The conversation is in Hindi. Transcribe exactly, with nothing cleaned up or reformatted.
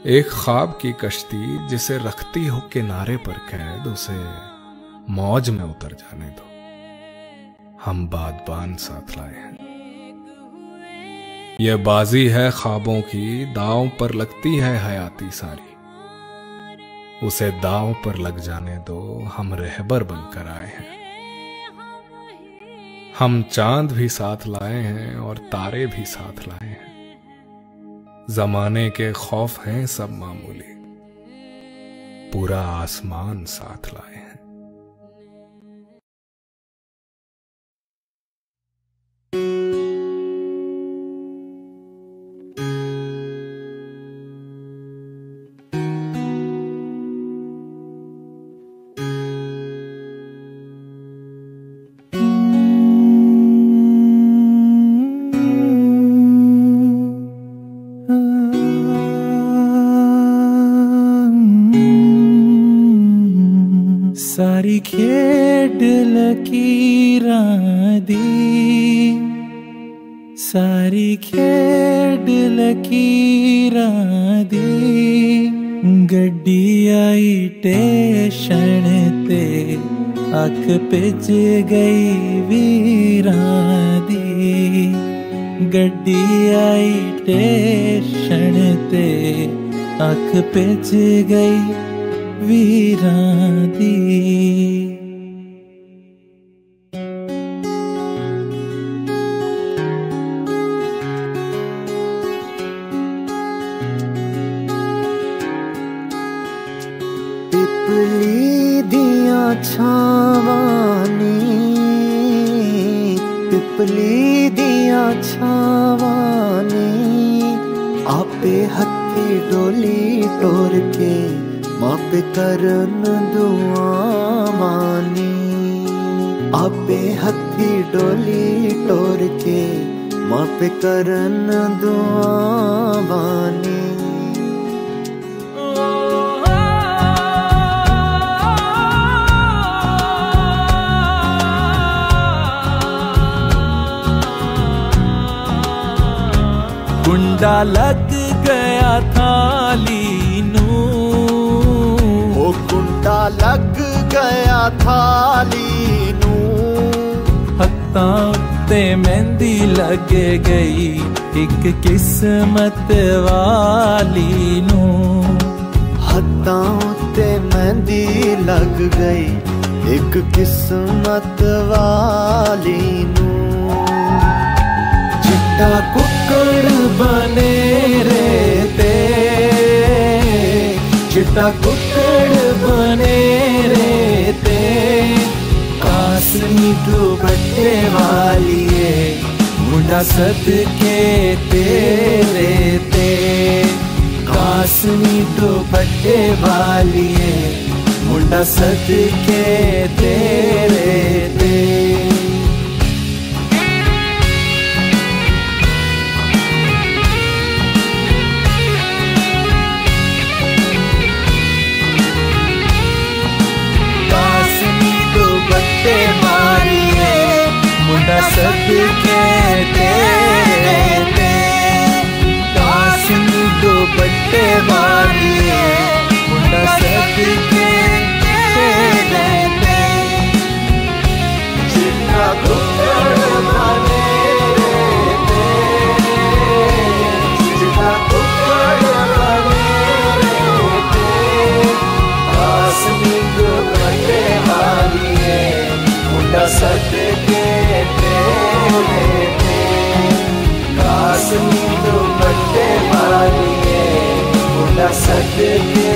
एक ख्वाब की कश्ती जिसे रखती हो किनारे पर कैद, उसे मौज में उतर जाने दो। हम बादबान साथ लाए हैं। यह बाजी है ख्वाबों की, दांव पर लगती है हयाती सारी। उसे दांव पर लग जाने दो, हम रहबर बनकर आए हैं। हम चांद भी साथ लाए हैं और तारे भी साथ लाए हैं। जमाने के खौफ हैं सब मामूली, पूरा आसमान साथ लाए हैं। सारी खेड लकीरां दी, सारी खेड लकीरां दी। गड्डी आई टेशन ते अख पिज गई वीरां दी। गड्डी आई टेशन ते अख पिज गई वीरां दी। पिपली दियां छावां नी, पिपली दियां छावां नी। आपे हत्थी डोली टोर के मापे करन दुआवां नी। आपे हत्थी डोली टोर के मापे करन दुआवां नी। कुंडा लग गया थाली नू, ओ कुंडा लग गया थाली नू। हत्तां उत्ते मेहंदी लग गई एक किस्मत वाली नू। हत्तां उत्ते मेहंदी लग गई एक किस्मत वाली नू। चिट्टा कुक्कड़ बने रे ते, चिट्टा कुक्कड़ बने रे ते। कासनी दुपट्टे वालिए मुंडा सदके तेरे ते। कासनी दुपट्टे वालिए मुंडा सदके तेरे ते। मुंडा सदके तेरे ते। कासनी दुपट्टे वालिए मुंडा सदके तेरे ते। चिट्टा कुक्कड़ बने रे ते, चिट्टा कुक्कड़ बने रे ते। कासनी दुपट्टे वालिए मुंडा सदके तेरे ते। कासनी दुपट्टे वालिए मुंडा सदके